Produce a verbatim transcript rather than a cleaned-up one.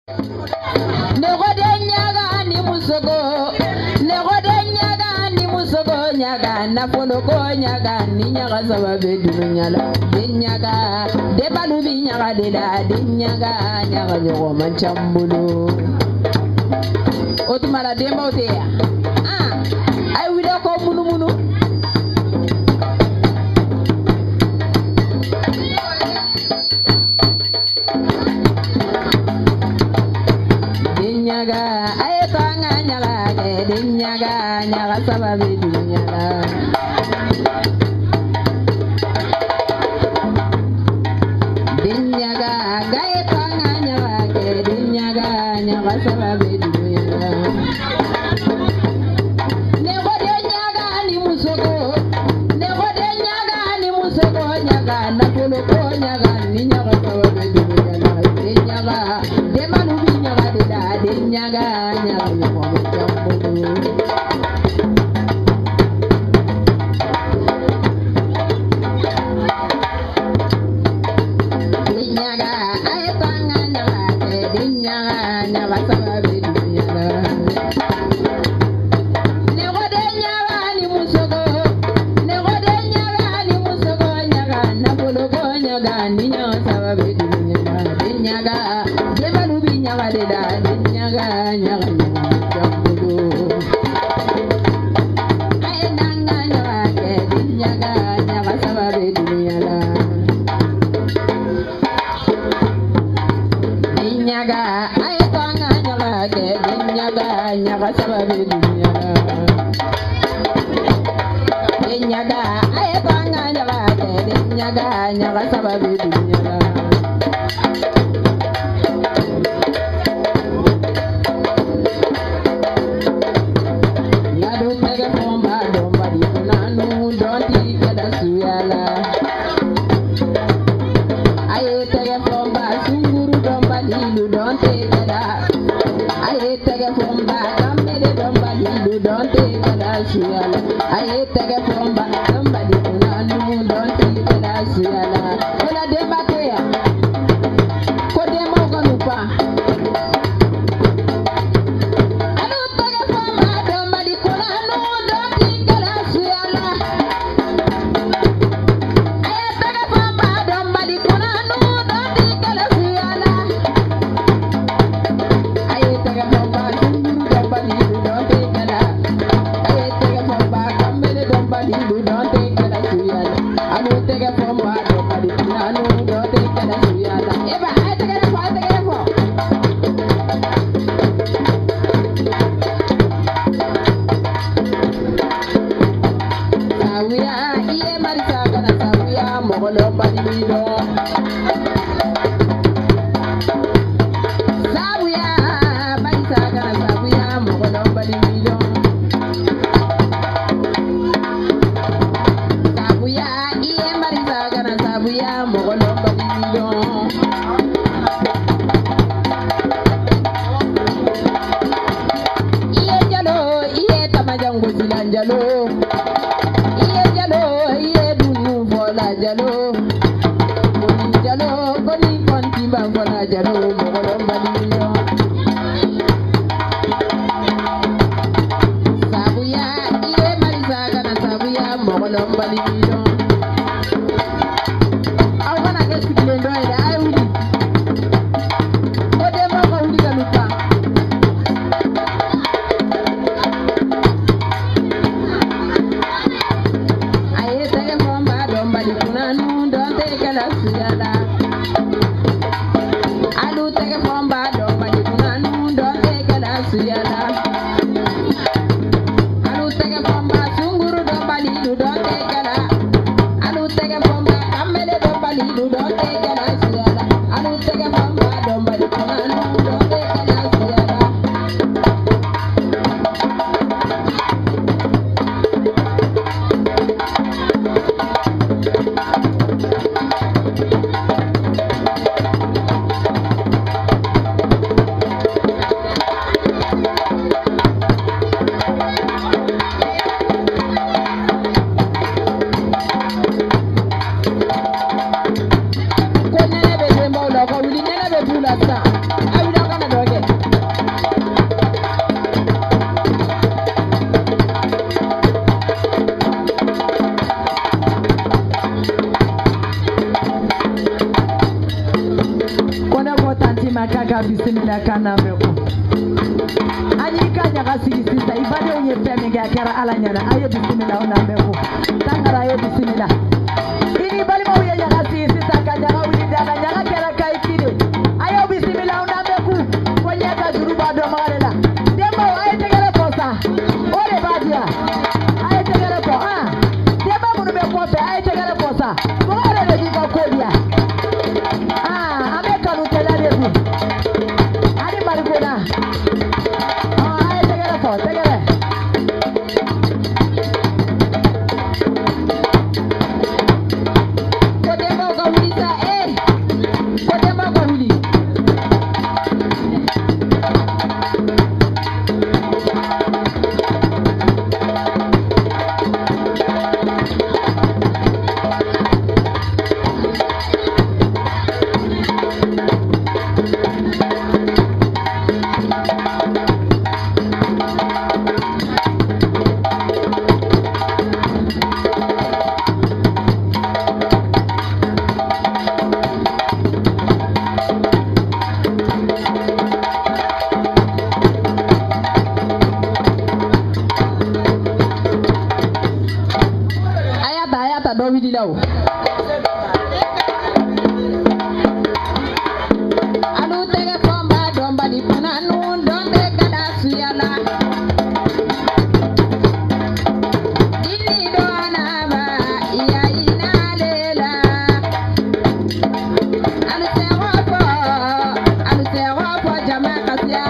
Negodenya ni musogo, negodenya ni musogo nyaga na pologo nyaga ni nyaga sababe dunyala denyaga de balubi nyaga de da denyaga nyaga nyogo manchambulu otumara demba oteya ah ai wida ko munu munu denyaga ai tanga nyaga de denyaga nyaga sababe dunyala denyaga gai tanga nyaga de denyaga nyaga sababe dunyala nego denyaga ni musogo nego denyaga ni musogo nyaga na polo ko nyaga ni nyaga sababe dunyala denyaga de manubi nyaga de da denyaga nyaga nyaga jambu ka bisimila kana me ko ani ka nya ga sigi sisa ibade onye femi ga kera ala nyana ayo bisimila ona me ko tangara ayo bisimila ini bali mo ye nya ga sigi sisa ka nya ga wili dana nya ga kera kai kide ayo bisimila ona me ko ko nya ga duru ba do marela demba ayo tegere posa ore badia ayo tegere po ah demba munu be ko be ayo tegere posa ko ore le di ko kodia ah ame kanu telade bu ani marigona ah ayo tegere po tegere ko demba ko wuli sa eh ko demba ko wuli Dilaw anu tege pomba domba di pananu dombe gada suyala ini do anaba iya ina lela anu se wafo anu se wafo jama kasia